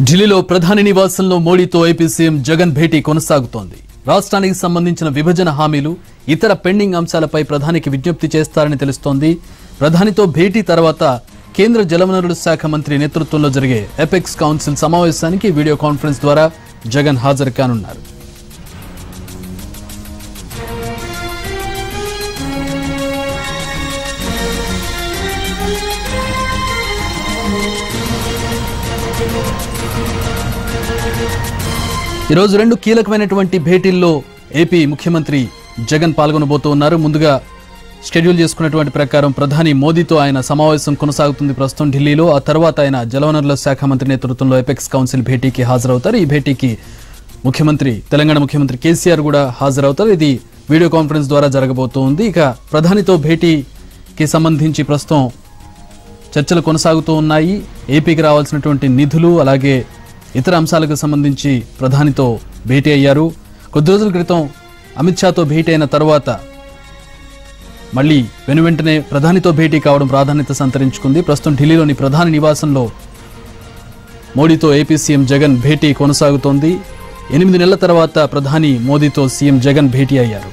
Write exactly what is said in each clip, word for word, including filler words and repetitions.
ఢిల్లీలో ప్రధాని నివాసంలో మోడీతో ఏపీ సీఎం జగన్ భేటీ కొనసాగుతోంది. రాష్ట్రానికి సంబంధించిన విభజన హామీలు, ఇతర పెండింగ్ అంశాలపై ప్రధానికి విజ్ఞప్తి చేస్తారని తెలుస్తోంది. ప్రధానితో భేటీ తర్వాత కేంద్ర జలవనరుల శాఖ మంత్రి నేతృత్వంలో జరిగే ఎపెక్స్ కౌన్సిల్ సమావేశానికి వీడియో కాన్ఫరెన్స్ ద్వారా జగన్ హాజరు కానున్నారు. ఈరోజు రెండు కీలకమైనటువంటి భేటీల్లో ఏపీ ముఖ్యమంత్రి జగన్ పాల్గొనబోతూ ఉన్నారు. ముందుగా షెడ్యూల్ చేసుకున్నటువంటి ప్రకారం ప్రధాని మోదీతో ఆయన సమావేశం కొనసాగుతుంది ప్రస్తుతం ఢిల్లీలో. ఆ తర్వాత ఆయన జలవనరుల శాఖ మంత్రి నేతృత్వంలో ఎపెక్స్ కౌన్సిల్ భేటీకి హాజరవుతారు. ఈ భేటీకి ముఖ్యమంత్రి తెలంగాణ ముఖ్యమంత్రి కేసీఆర్ కూడా హాజరవుతారు. ఇది వీడియో కాన్ఫరెన్స్ ద్వారా జరగబోతోంది. ఇక ప్రధానితో భేటీకి సంబంధించి ప్రస్తుతం చర్చలు కొనసాగుతూ ఉన్నాయి. ఏపీకి రావాల్సినటువంటి నిధులు, అలాగే ఇతర అంశాలకు సంబంధించి ప్రధానితో భేటీ అయ్యారు. కొద్ది రోజుల క్రితం అమిత్ షాతో భేటీ అయిన తర్వాత మళ్లీ వెనువెంటనే ప్రధానితో భేటీ కావడం ప్రాధాన్యత సంతరించుకుంది. ప్రస్తుతం ఢిల్లీలోని ప్రధాని నివాసంలో మోడీతో ఏపీ సీఎం జగన్ భేటీ కొనసాగుతోంది. ఎనిమిది నెలల తర్వాత ప్రధాని మోదీతో సీఎం జగన్ భేటీ అయ్యారు.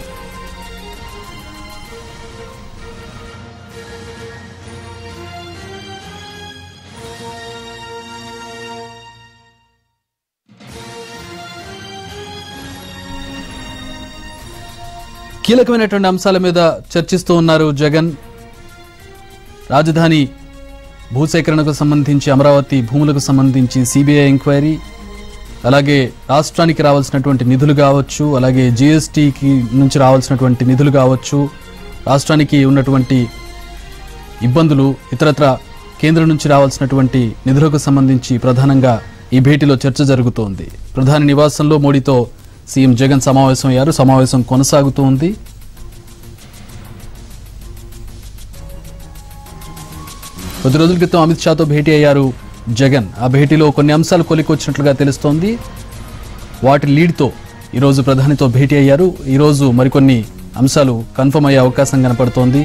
కీలకమైనటువంటి అంశాల మీద చర్చిస్తూ ఉన్నారు జగన్. రాజధాని భూసేకరణకు సంబంధించి, అమరావతి భూములకు సంబంధించి సిబిఐ ఎంక్వైరీ, అలాగే రాష్ట్రానికి రావాల్సినటువంటి నిధులు కావచ్చు, అలాగే జిఎస్టీకి నుంచి రావాల్సినటువంటి నిధులు కావచ్చు, రాష్ట్రానికి ఉన్నటువంటి ఇబ్బందులు, ఇతరత్ర కేంద్రం నుంచి రావాల్సినటువంటి నిధులకు సంబంధించి ప్రధానంగా ఈ భేటీలో చర్చ జరుగుతోంది. ప్రధాని నివాసంలో మోడీతో సీఎం జగన్ సమావేశం అయ్యారు. సమావేశం కొనసాగుతూ ఉంది. కొద్ది రోజుల క్రితం అమిత్ షాతో భేటీ అయ్యారు జగన్. ఆ భేటీలో కొన్ని అంశాలు కొలికొచ్చినట్లుగా తెలుస్తోంది. వాటి లీడ్తో ఈరోజు ప్రధానితో భేటీ అయ్యారు. ఈరోజు మరికొన్ని అంశాలు కన్ఫర్మ్ అయ్యే అవకాశం కనపడుతోంది.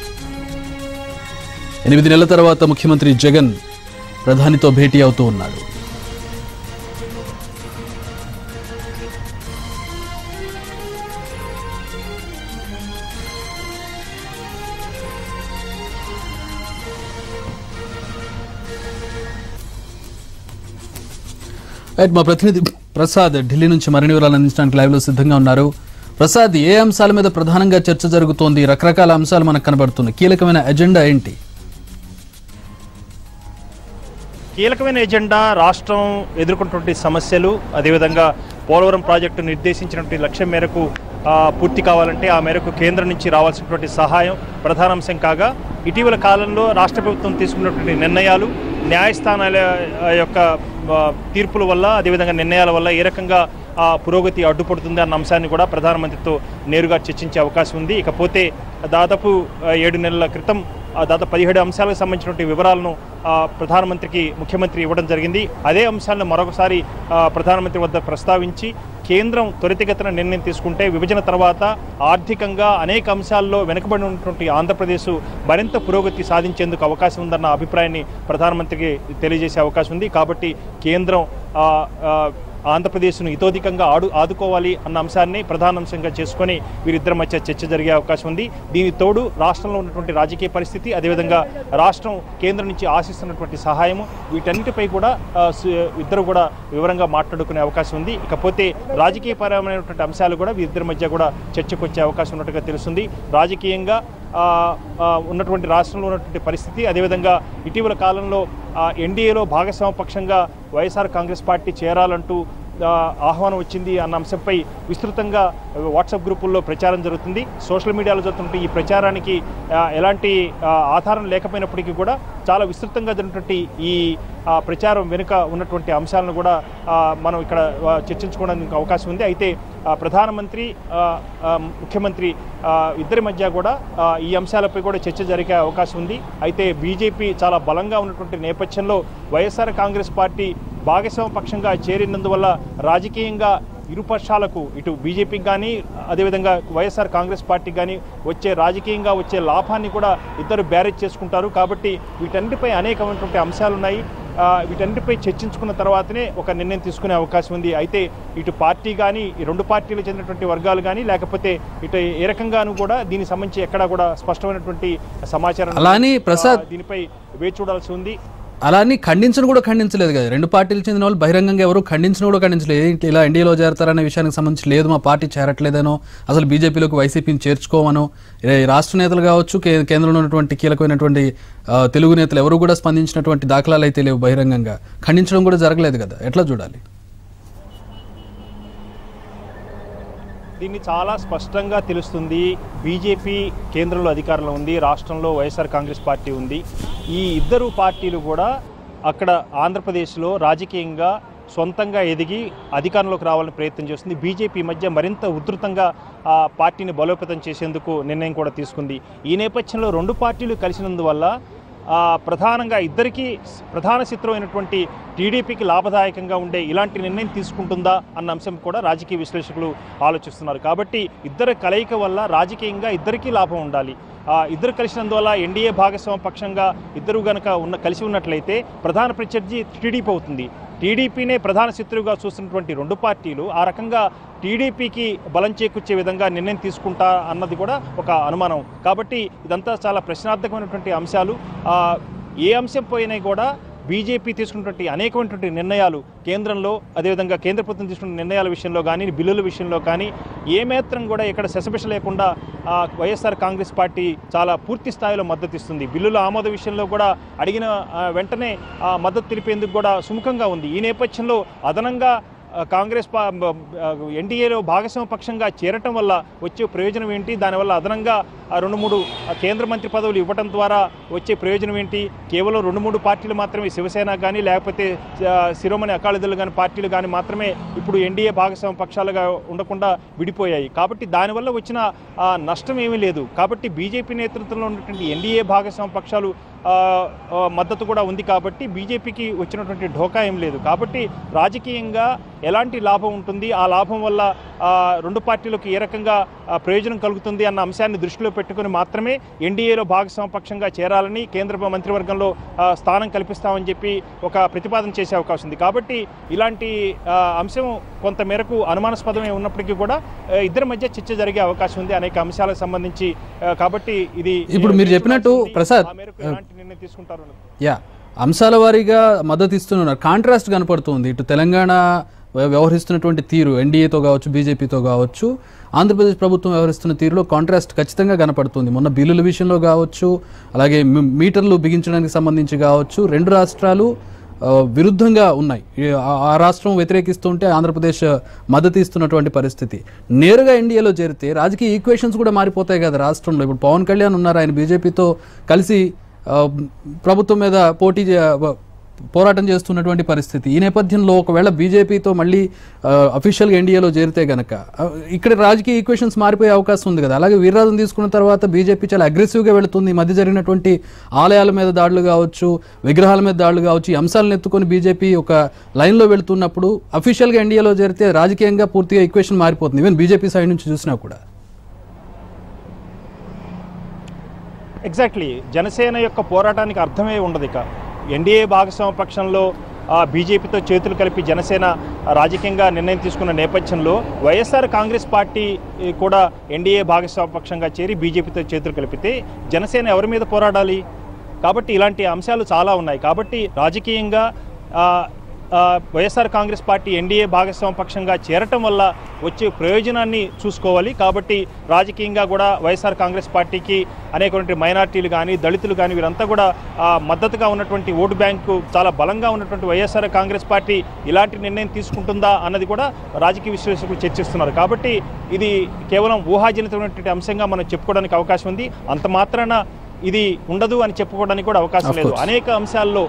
ఎనిమిది నెలల తర్వాత ముఖ్యమంత్రి జగన్ ప్రధానితో భేటీ అవుతూ ఉన్నారు. మా ప్రతినిధి ప్రసాద్ ఢిల్లీ నుంచి మరిన్ని వివరాలు అందించడానికి లైవ్ లో సిద్ధంగా ఉన్నారు. ప్రసాద్, ఏ అంశాల మీద ప్రధానంగా చర్చ జరుగుతోంది? రకరకాల అంశాలు మనకు కనబడుతున్నాయి. కీలకమైన ఎజెండా ఏంటి? కీలకమైన ఎజెండా రాష్ట్రం ఎదుర్కొంటున్న సమస్యలు, అదేవిధంగా పోలవరం ప్రాజెక్టు నిర్దేశించినటువంటి లక్ష్యం మేరకు పూర్తి కావాలంటే ఆ మేరకు కేంద్రం నుంచి రావాల్సినటువంటి సహాయం ప్రధానాంశం కాగా, ఇటీవల కాలంలో రాష్ట్ర ప్రభుత్వం తీసుకున్నటువంటి నిర్ణయాలు, న్యాయస్థానాల యొక్క తీర్పుల వల్ల, అదేవిధంగా నిర్ణయాల వల్ల ఏ రకంగా పురోగతి అడ్డుపడుతుంది అన్న అంశాన్ని కూడా ప్రధానమంత్రితో నేరుగా చర్చించే అవకాశం ఉంది. ఇకపోతే దాదాపు ఏడు నెలల క్రితం దాదాపు పదిహేడు అంశాలకు సంబంధించినటువంటి వివరాలను ప్రధానమంత్రికి ముఖ్యమంత్రి ఇవ్వడం జరిగింది. అదే అంశాలను మరొకసారి ప్రధానమంత్రి వద్ద ప్రస్తావించి కేంద్రం త్వరితగతిన నిర్ణయం తీసుకుంటే విభజన తర్వాత ఆర్థికంగా అనేక అంశాల్లో వెనుకబడి ఉన్నటువంటి ఆంధ్రప్రదేశ్ మరింత పురోగతి సాధించేందుకు అవకాశం ఉందన్న అభిప్రాయాన్ని ప్రధానమంత్రికి తెలియజేసే అవకాశం ఉంది. కాబట్టి కేంద్రం ఆంధ్రప్రదేశ్ను ఇతోధికంగా ఆడు ఆదుకోవాలి అన్న అంశాన్ని ప్రధానాంశంగా చేసుకొని వీరిద్దరి మధ్య చర్చ జరిగే అవకాశం ఉంది. దీని తోడు రాష్ట్రంలో ఉన్నటువంటి రాజకీయ పరిస్థితి, అదేవిధంగా రాష్ట్రం కేంద్రం నుంచి ఆశిస్తున్నటువంటి సహాయము, వీటన్నిటిపై కూడా ఇద్దరు కూడా వివరంగా మాట్లాడుకునే అవకాశం ఉంది. ఇకపోతే రాజకీయపరమైనటువంటి అంశాలు కూడా వీరిద్దరి మధ్య కూడా చర్చకు వచ్చే అవకాశం ఉన్నట్టుగా తెలుస్తుంది. రాజకీయంగా ఉన్నటువంటి రాష్ట్రంలో ఉన్నటువంటి పరిస్థితి, అదేవిధంగా ఇటీవల కాలంలో ఎన్డీఏలో భాగస్వామ్యపక్షంగా వైఎస్ఆర్ కాంగ్రెస్ పార్టీ చేరాలంటూ ఆహ్వానం వచ్చింది అన్న అంశంపై విస్తృతంగా వాట్సాప్ గ్రూపుల్లో ప్రచారం జరుగుతుంది. సోషల్ మీడియాలో జరుగుతున్న ఈ ప్రచారానికి ఎలాంటి ఆధారం లేకపోయినప్పటికీ కూడా చాలా విస్తృతంగా జరిగినటువంటి ఈ ప్రచారం వెనుక ఉన్నటువంటి అంశాలను కూడా మనం ఇక్కడ చర్చించుకోవడానికి అవకాశం ఉంది. అయితే ప్రధానమంత్రి, ముఖ్యమంత్రి ఇద్దరి మధ్య కూడా ఈ అంశాలపై కూడా చర్చ జరిగే అవకాశం ఉంది. అయితే బీజేపీ చాలా బలంగా ఉన్నటువంటి నేపథ్యంలో వైఎస్ఆర్ కాంగ్రెస్ పార్టీ భాగస్వామ్య పక్షంగా చేరినందువల్ల రాజకీయంగా ఇరుపక్షాలకు, ఇటు బీజేపీకి కానీ అదేవిధంగా వైఎస్ఆర్ కాంగ్రెస్ పార్టీకి కానీ వచ్చే రాజకీయంగా వచ్చే లాభాన్ని కూడా ఇద్దరు బ్యారేజ్ చేసుకుంటారు. కాబట్టి వీటన్నిటిపై అనేకమైనటువంటి అంశాలు ఉన్నాయి. వీటన్నిటిపై చర్చించుకున్న తర్వాతనే ఒక నిర్ణయం తీసుకునే అవకాశం ఉంది. అయితే ఇటు పార్టీ కానీ ఈ రెండు పార్టీలకు చెందినటువంటి వర్గాలు కానీ లేకపోతే ఇటు ఏ రకంగానూ కూడా దీనికి సంబంధించి ఎక్కడా కూడా స్పష్టమైనటువంటి సమాచారం అలానే ప్రసాద్ దీనిపై వేచి చూడాల్సి ఉంది. అలా అని ఖండించను కూడా ఖండించలేదు కదా, రెండు పార్టీలు చెందిన వాళ్ళు బహిరంగంగా ఎవరు ఖండించను కూడా ఖండించలేదు. ఇలా ఎన్డీఏలో చేరతారనే విషయానికి సంబంధించి లేదు మా పార్టీ చేరట్లేదనో, అసలు బీజేపీలోకి వైసీపీని చేర్చుకోమనో రాష్ట్ర నేతలు కావచ్చు, కేంద్రంలో ఉన్నటువంటి కీలకమైనటువంటి తెలుగు నేతలు ఎవరు కూడా స్పందించినటువంటి దాఖలాలు అయితే లేవు. బహిరంగంగా ఖండించడం కూడా జరగలేదు కదా, ఎట్లా చూడాలి? దీన్ని చాలా స్పష్టంగా తెలుస్తుంది. బీజేపీ కేంద్రంలో అధికారంలో ఉంది, రాష్ట్రంలో వైఎస్ఆర్ కాంగ్రెస్ పార్టీ ఉంది. ఈ ఇద్దరు పార్టీలు కూడా అక్కడ ఆంధ్రప్రదేశ్లో రాజకీయంగా సొంతంగా ఎదిగి అధికారంలోకి రావాలని ప్రయత్నం చేస్తుంది. బీజేపీ మధ్య మరింత ఉధృతంగా ఆ పార్టీని బలోపేతం చేసేందుకు నిర్ణయం కూడా తీసుకుంది. ఈ నేపథ్యంలో రెండు పార్టీలు కలిసినందువల్ల ప్రధానంగా ఇద్దరికీ ప్రధాన శత్రువు అయినటువంటి టీడీపీకి లాభదాయకంగా ఉండే ఇలాంటి నిర్ణయం తీసుకుంటుందా అన్న అంశం కూడా రాజకీయ విశ్లేషకులు ఆలోచిస్తున్నారు. కాబట్టి ఇద్దరు కలయిక వల్ల రాజకీయంగా ఇద్దరికీ లాభం ఉండాలి. ఇద్దరు కలిసినందువల్ల ఎన్డీఏ భాగస్వామ్య పక్షంగా ఇద్దరు గనక ఉన్న కలిసి ఉన్నట్లయితే ప్రధాన ప్రత్యర్థి టీడీపీ అవుతుంది. టీడీపీనే ప్రధాన శత్రువుగా చూస్తున్నటువంటి రెండు పార్టీలు ఆ రకంగా టీడీపీకి బలం చేకూర్చే విధంగా నిర్ణయం తీసుకుంటా అన్నది కూడా ఒక అనుమానం. కాబట్టి ఇదంతా చాలా ప్రశ్నార్థకమైనటువంటి అంశాలు. ఏ అంశం పోయినా కూడా బీజేపీ తీసుకున్నటువంటి అనేకమైనటువంటి నిర్ణయాలు కేంద్రంలో, అదేవిధంగా కేంద్ర ప్రభుత్వం తీసుకున్న నిర్ణయాల విషయంలో కానీ, బిల్లుల విషయంలో కానీ ఏమాత్రం కూడా ఇక్కడ శశబిష లేకుండా వైఎస్ఆర్ కాంగ్రెస్ పార్టీ చాలా పూర్తి స్థాయిలో మద్దతు ఇస్తుంది. బిల్లుల ఆమోద విషయంలో కూడా అడిగిన వెంటనే మద్దతు తెలిపేందుకు కూడా సుముఖంగా ఉంది. ఈ నేపథ్యంలో అదనంగా కాంగ్రెస్ ఎన్డీఏలో భాగస్వామ్య పక్షంగా చేరటం వల్ల వచ్చే ప్రయోజనం ఏంటి, దానివల్ల అదనంగా రెండు మూడు కేంద్ర మంత్రి పదవులు ఇవ్వడం ద్వారా వచ్చే ప్రయోజనం ఏంటి? కేవలం రెండు మూడు పార్టీలు మాత్రమే, శివసేన కానీ లేకపోతే శిరోమణి అకాలీదళ్ కానీ పార్టీలు కానీ మాత్రమే ఇప్పుడు ఎన్డీఏ భాగస్వామ్య పక్షాలుగా ఉండకుండా విడిపోయాయి. కాబట్టి దానివల్ల వచ్చిన నష్టం ఏమీ లేదు. కాబట్టి బీజేపీ నేతృత్వంలో ఉన్నటువంటి ఎన్డీఏ భాగస్వామ్య పక్షాలు మద్దతు కూడా ఉంది. కాబట్టి బీజేపీకి వచ్చినటువంటి ఢోకా ఏం లేదు. కాబట్టి రాజకీయంగా ఎలాంటి లాభం ఉంటుంది, ఆ లాభం వల్ల రెండు పార్టీలకు ఏ రకంగా ప్రయోజనం కలుగుతుంది అన్న అంశాన్ని దృష్టిలో పెట్టుకుని మాత్రమే ఎన్డీఏలో భాగస్వామ్య పక్షంగా చేరాలని కేంద్ర మంత్రివర్గంలో స్థానం కల్పిస్తామని చెప్పి ఒక ప్రతిపాదన చేసే అవకాశం ఉంది. కాబట్టి ఇలాంటి అంశం కొంతమేరకు అనుమానాస్పదమే ఉన్నప్పటికీ కూడా ఇద్దరి మధ్య చర్చ జరిగే అవకాశం ఉంది అనేక అంశాలకు సంబంధించి. కాబట్టి ఇది ఇప్పుడు మీరు చెప్పినట్టు ప్రసాద్ నిర్ణయం తీసుకుంటారు. యా అంశాల వారీగా మద్దతు ఇస్తున్నారు. కాంట్రాస్ట్ కనపడుతుంది. ఇటు తెలంగాణ వ్యవహరిస్తున్నటువంటి తీరు ఎన్డీఏతో కావచ్చు, బీజేపీతో కావచ్చు, ఆంధ్రప్రదేశ్ ప్రభుత్వం వ్యవహరిస్తున్న తీరులో కాంట్రాస్ట్ ఖచ్చితంగా కనపడుతుంది. మొన్న బిల్లుల విషయంలో కావచ్చు, అలాగే మీటర్లు బిగించడానికి సంబంధించి కావచ్చు, రెండు రాష్ట్రాలు విరుద్ధంగా ఉన్నాయి. ఆ రాష్ట్రం వ్యతిరేకిస్తుంటే ఆంధ్రప్రదేశ్ మద్దతు ఇస్తున్నటువంటి పరిస్థితి. నేరుగా ఎన్డీఏలో చేరితే రాజకీయ ఈక్వేషన్స్ కూడా మారిపోతాయి కదా రాష్ట్రంలో. ఇప్పుడు పవన్ కళ్యాణ్ ఉన్నారు, ఆయన బీజేపీతో కలిసి ప్రభుత్వం మీద పోటీ పోరాటం చేస్తున్నటువంటి పరిస్థితి. ఈ నేపథ్యంలో ఒకవేళ బీజేపీతో మళ్ళీ అఫీషియల్గా ఎన్డీఏలో చేరితే గనక ఇక్కడ రాజకీయ ఈక్వేషన్స్ మారిపోయే అవకాశం ఉంది కదా. అలాగే వీర్రాజును తీసుకున్న తర్వాత బీజేపీ చాలా అగ్రెసివ్గా వెళుతుంది. ఈ మధ్య జరిగినటువంటి ఆలయాల మీద దాడులు కావచ్చు, విగ్రహాల మీద దాడులు కావచ్చు, ఈ అంశాలను ఎత్తుకొని బీజేపీ ఒక లైన్లో వెళుతున్నప్పుడు అఫీషియల్గా ఎన్డీఏలో చేరితే రాజకీయంగా పూర్తిగా ఈక్వేషన్ మారిపోతుంది. ఈవెన్ బీజేపీ సైడ్ నుంచి చూసినా కూడా. ఎగ్జాక్ట్లీ జనసేన యొక్క పోరాటానికి అర్థమే ఉండదు. ఇక ఎన్డీఏ భాగస్వామ్య పక్షంలో బీజేపీతో చేతులు కలిపి జనసేన రాజకీయంగా నిర్ణయం తీసుకున్న నేపథ్యంలో వైఎస్ఆర్ కాంగ్రెస్ పార్టీ కూడా ఎన్డీఏ భాగస్వామ్య పక్షంగా చేరి బీజేపీతో చేతులు కలిపితే జనసేన ఎవరి మీద పోరాడాలి? కాబట్టి ఇలాంటి అంశాలు చాలా ఉన్నాయి. కాబట్టి రాజకీయంగా వైఎస్ఆర్ కాంగ్రెస్ పార్టీ ఎన్డీఏ భాగస్వామ్య పక్షంగా చేరటం వల్ల వచ్చే ప్రయోజనాన్ని చూసుకోవాలి. కాబట్టి రాజకీయంగా కూడా వైఎస్ఆర్ కాంగ్రెస్ పార్టీకి అనేకటువంటి మైనార్టీలు కానీ, దళితులు కానీ వీరంతా కూడా మద్దతుగా ఉన్నటువంటి ఓటు బ్యాంకు చాలా బలంగా ఉన్నటువంటి వైఎస్ఆర్ కాంగ్రెస్ పార్టీ ఇలాంటి నిర్ణయం తీసుకుంటుందా అన్నది కూడా రాజకీయ విశ్లేషకులు చర్చిస్తున్నారు. కాబట్టి ఇది కేవలం ఊహాజనితమైనటువంటి అంశంగా మనం చెప్పుకోవడానికి అవకాశం ఉంది. అంత మాత్రాన ఇది ఉండదు అని చెప్పుకోవడానికి కూడా అవకాశం లేదు. అనేక అంశాల్లో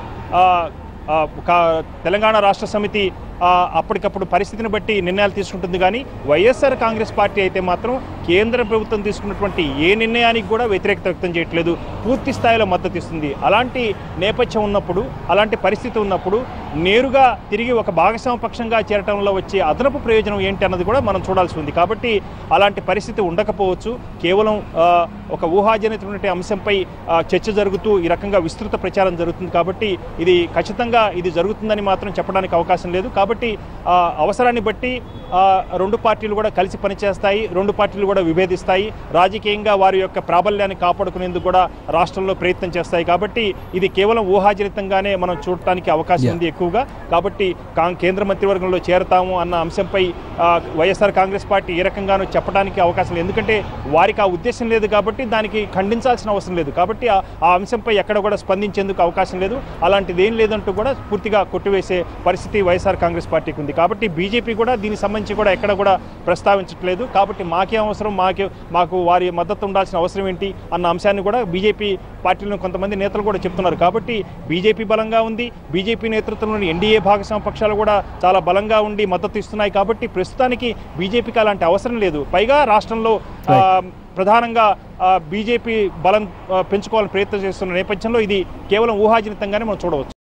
తెలంగాణ రాష్ట్ర సమితి అప్పటికప్పుడు పరిస్థితిని బట్టి నిర్ణయాలు తీసుకుంటుంది. కానీ వైఎస్ఆర్ కాంగ్రెస్ పార్టీ అయితే మాత్రం కేంద్ర ప్రభుత్వం తీసుకున్నటువంటి ఏ నిర్ణయానికి కూడా వ్యతిరేకత వ్యక్తం చేయట్లేదు, పూర్తి స్థాయిలో మద్దతు ఇస్తుంది. అలాంటి నేపథ్యం ఉన్నప్పుడు, అలాంటి పరిస్థితి ఉన్నప్పుడు నేరుగా తిరిగి ఒక భాగస్వామ్య పక్షంగా చేరటంలో వచ్చే అదనపు ప్రయోజనం ఏంటి అన్నది కూడా మనం చూడాల్సి ఉంది. కాబట్టి అలాంటి పరిస్థితి ఉండకపోవచ్చు. కేవలం ఒక ఊహాజనితమైన అంశంపై చర్చ జరుగుతూ ఈ రకంగా విస్తృత ప్రచారం జరుగుతుంది. కాబట్టి ఇది ఖచ్చితంగా ఇది జరుగుతుందని మాత్రం చెప్పడానికి అవకాశం లేదు. కాబట్టి అవసరాన్ని బట్టి రెండు పార్టీలు కూడా కలిసి పనిచేస్తాయి, రెండు పార్టీలు కూడా విభేదిస్తాయి, రాజకీయంగా వారి యొక్క ప్రాబల్యాన్ని కాపాడుకునేందుకు కూడా రాష్ట్రంలో ప్రయత్నం చేస్తాయి. కాబట్టి ఇది కేవలం ఊహాజనితంగానే మనం చూడటానికి అవకాశం ఉంది ఎక్కువగా. కాబట్టి కేంద్ర మంత్రివర్గంలో చేరతాము అన్న అంశంపై వైఎస్ఆర్ కాంగ్రెస్ పార్టీ ఏ రకంగానూ చెప్పడానికి అవకాశం లేదు. ఎందుకంటే వారికి ఆ ఉద్దేశం లేదు కాబట్టి దానికి ఖండించాల్సిన అవసరం లేదు. కాబట్టి ఆ అంశంపై ఎక్కడ కూడా స్పందించేందుకు అవకాశం లేదు. అలాంటిది ఏం లేదంటూ కూడా పూర్తిగా కొట్టివేసే పరిస్థితి వైఎస్ఆర్ కాంగ్రెస్ పార్టీకి ఉంది. కాబట్టి బీజేపీ కూడా దీనికి సంబంధించి కూడా ఎక్కడ కూడా ప్రస్తావించట్లేదు. కాబట్టి మాకే అవసరం, మాకే మాకు వారి మద్దతు ఉండాల్సిన అవసరం ఏంటి అన్న అంశాన్ని కూడా బీజేపీ పార్టీలో కొంతమంది నేతలు కూడా చెప్తున్నారు. కాబట్టి బీజేపీ బలంగా ఉంది, బీజేపీ నేతృత్వంలోని ఎన్డీఏ భాగస్వామ్య పక్షాలు కూడా చాలా బలంగా ఉండి మద్దతు ఇస్తున్నాయి. కాబట్టి ప్రస్తుతానికి బీజేపీకి అలాంటి అవసరం లేదు. పైగా రాష్ట్రంలో ప్రధానంగా బీజేపీ బలం పెంచుకోవాలని ప్రయత్నం చేస్తున్న నేపథ్యంలో ఇది కేవలం ఊహాజనితంగానే మనం చూడవచ్చు.